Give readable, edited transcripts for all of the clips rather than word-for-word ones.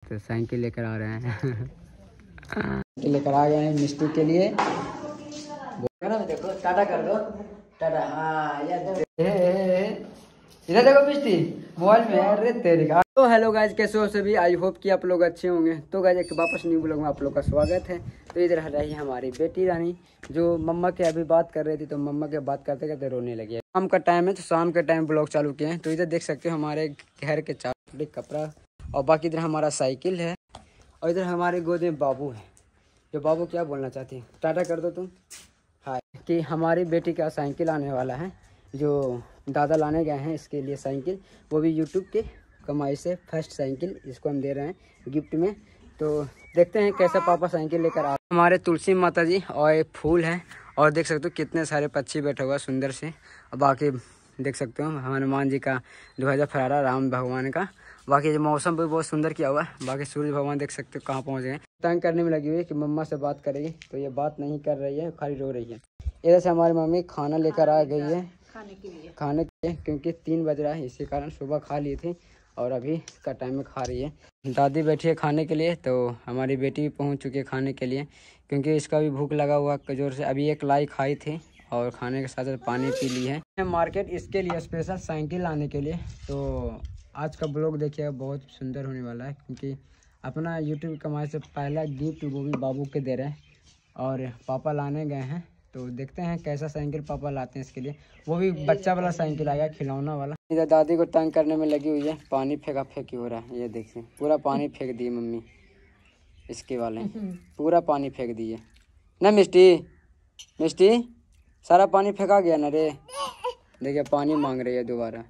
सकते हैं साइकिल लेकर आ रहे हैं। साइकिल लेकर आ गए हैं मिस्टी के लिए। देखो टाटा कर दो, टाटा। हाँ इधर देखो मिस्टी मोबाइल में। अरे तेरे का। तो हेलो गाइज, कैसे हो सभी? आई होप कि आप लोग अच्छे होंगे। तो गाइज एक वापस न्यू ब्लॉग में आप लोग का स्वागत है। तो इधर रही हमारी बेटी रानी, जो मम्मा के अभी बात कर रही थी, तो मम्मा के बात करते करते रोने लगी है। शाम का टाइम है, तो शाम के टाइम ब्लॉग चालू किए हैं। तो इधर देख सकते हो हमारे घर के चारों कपड़ा, और बाकी इधर हमारा साइकिल है, और इधर हमारे गोद में बाबू है। जो बाबू क्या बोलना चाहती है? टाटा कर दो तुम। हाय। कि हमारी बेटी का साइकिल आने वाला है, जो दादा लाने गए हैं इसके लिए साइकिल, वो भी यूट्यूब के कमाई से फर्स्ट साइकिल इसको हम दे रहे हैं गिफ्ट में। तो देखते हैं कैसा पापा साइकिल लेकर आ। हमारे तुलसी माता जी और एक फूल है, और देख सकते हो कितने सारे पक्षी बैठे हुआ सुंदर से। और बाकी देख सकते हो हनुमान जी का ध्वजा फहरा, राम भगवान का। बाकी मौसम भी बहुत सुंदर किया हुआ है। बाकी सूर्य भगवान देख सकते हो कहाँ पहुँच गए। तंग करने में लगी हुई है कि मम्मा से बात करेगी, तो ये बात नहीं कर रही है, खाली रो रही है। इधर से हमारी मम्मी खाना लेकर आ गई है खाने के लिए, क्योंकि 3 बज रहा है, इसी कारण सुबह खा ली थी और अभी का टाइम में खा रही है। दादी बैठी है खाने के लिए, तो हमारी बेटी भी पहुंच चुकी है खाने के लिए, क्योंकि इसका भी भूख लगा हुआ जोर से। अभी एक लाई खाई थी और खाने के साथ साथ पानी पी ली है। मार्केट इसके लिए स्पेशल साइकिल लाने के लिए। तो आज का ब्लॉग देखिएगा, बहुत सुंदर होने वाला है, क्योंकि अपना यूट्यूब कमाई से पहला गिफ्ट वो भी बाबू के दे रहे हैं, और पापा लाने गए हैं। तो देखते हैं कैसा साइकिल पापा लाते हैं इसके लिए। वो भी बच्चा वाला साइकिल आएगा, खिलौना वाला। इधर दादी को तंग करने में लगी हुई है, पानी फेंका फेंकी हो रहा है। ये देखिए पूरा पानी फेंक दिए मम्मी इसके वाले, पूरा पानी फेंक दिए ना मिस्टी। मिस्टी सारा पानी फेंका गया ना रे। देखिए पानी मांग रही है दोबारा।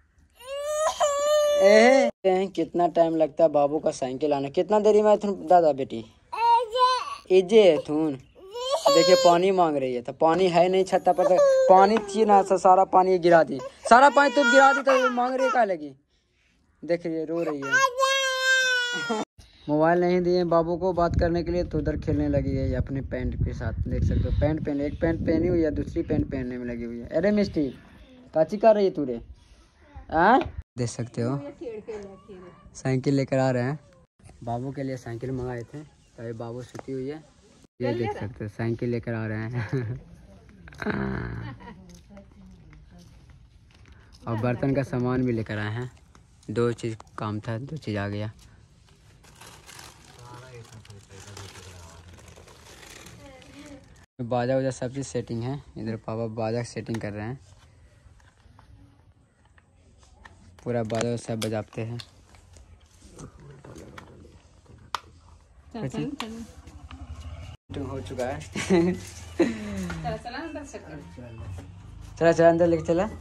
कितना टाइम लगता है बाबू का साइकिल आने? कितना देरी में दादा बेटी इजे थून। देखिए पानी मांग रही है, तो पानी है नहीं छत्ता पर, तो पानी थी ना, सारा पानी गिरा दी। सारा पानी तो गिरा दी, तो मांग रही है लगी। देख रही है, रो रही है। मोबाइल नहीं दिए बाबू को बात करने के लिए, तो उधर खेलने लगी है अपने पैंट के साथ। देख सकते हो पैंट पहन, एक पैंट पहनी हुई है, दूसरी पैंट पहनने में लगी हुई है। अरे मिस्टी काची कर रही है तू रे? देख सकते हो साइकिल लेकर आ रहे हैं। बाबू के लिए साइकिल मंगाए थे, तो ये बाबू सुती हुई है। ये देख सकते हो साइकिल लेकर आ रहे हैं। और बर्तन का सामान भी लेकर आए हैं। 2 चीज़ काम था, 2 चीज़ आ गया। बाजा वजा सब चीज़ सेटिंग है। इधर पापा बाजा सेटिंग कर रहे हैं, पूरा बाजा सब बजाते हैं। हो चुका है। चला चला अंदर लेके चला।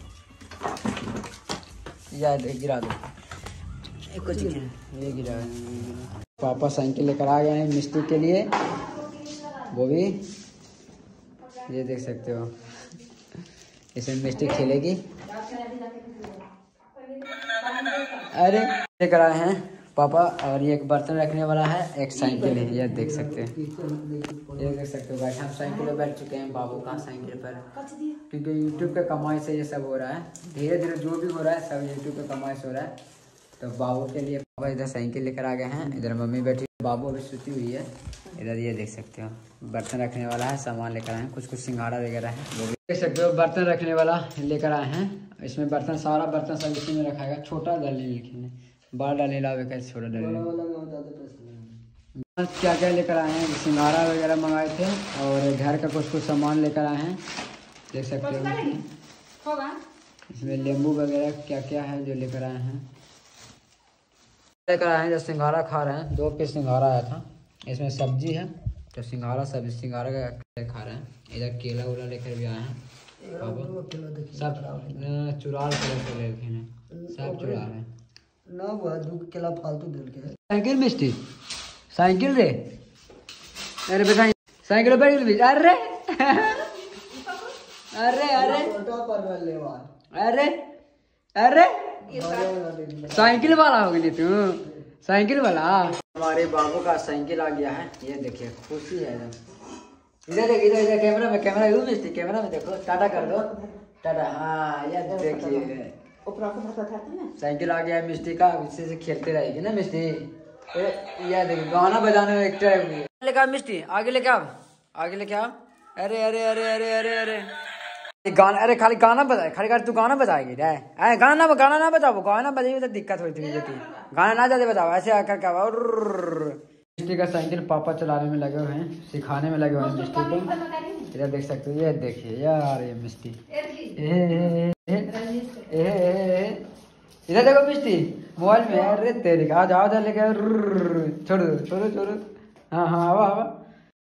याद गिरा दो कुछ, ये गिरा। पापा साइकिल लेकर आ गए हैं मिस्टी के लिए, वो भी ये देख सकते हो। इसमें मिस्टी खेलेगी। अरे लेकर आए हैं पापा, और ये एक बर्तन रखने वाला है, एक साइकिल है। ये देख सकते हैं, ये देख सकते हो। बैठे हम साइकिल पर बैठ चुके हैं बाबू का साइकिल पर, क्योंकि यूट्यूब के कमाई से ये सब हो रहा है। धीरे धीरे जो भी हो रहा है सब यूट्यूब के कमाई से हो रहा है। तो बाबू के लिए पापा इधर साइकिल लेकर आ गए हैं। इधर मम्मी बैठी, बाबू अभी सुती हुई है। इधर ये देख सकते हो बर्तन रखने वाला है, सामान लेकर आए हैं। कुछ कुछ सिंघाड़ा वगैरह है, वो भी देख सकते हो। बर्तन रखने वाला लेकर आए हैं। इसमें बर्तन, सारा बर्तन सब इसी में रखाएगा। छोटा डाली लिखे, बड़ा डाली लावे कैसे, छोटा डाली। क्या क्या लेकर आए हैं? सिंघाड़ा वगैरह मंगाए थे, और घर का कुछ कुछ सामान लेकर आए हैं। देख सकते हो इसमें नींबू वगैरह क्या क्या है जो लेकर आए हैं। लेकर आए हैं, जब सिंघाड़ा खा रहे हैं। 2 पीस सिंघाड़ा आया था। इसमें सब्जी है, तो सिंघाड़ा सब्जी सिंघाड़ा का खा रहे हैं। इधर केला वेला लेकर भी आए हैं। सब चुराल के ले सब चुरा रहे हैं ना। वो 2 केला फालतू दिल के साइकिल मिस्टी साइकिल रे। अरे बेटा साइकिल बैठ। अरे अरे अरे अरे अरे साइकिल वाला हो गई तू, साइकिल वाला। हमारे बाबू का साइकिल आ गया है। ये देखिए खुशी है। इधर देख, इधर इधर कैमरा में, कैमरा यूं मिस्टी कैमरा में देखो। टाटा कर दो, टाटा। हाँ ये देखिए साइकिल आ गया है मिस्टी का। इससे खेलते रहेगी ना मिस्टी। ये देखो गाना बजाने में एक्टर है। लेके आओ मिस्टी, आगे लेके आओ, आगे लेके आओ। अरे अरे अरे अरे अरे अरे गाना, अरे खाली गाना बजाए, खाली तू गाना बजाएगी रे? गाना ना बजाओ, गाना बजाइए तो दिक्कत होती है बेटी। गाना ना ज्यादा बजाओ, ऐसे आकर क्या मिस्टी का साइकिल पापा चलाने में लगे हुए हैं, सिखाने में लगे हुए हैं मिस्टी को। इधर देख सकते हो, ये देखिए यार ये मिस्टी। इधर देखो मिस्टी मोबाइल में। अरे तेरे आ जाओ लेके छोड़ दो छोड़ो छोड़ो। हाँ हाँ आवा आवा।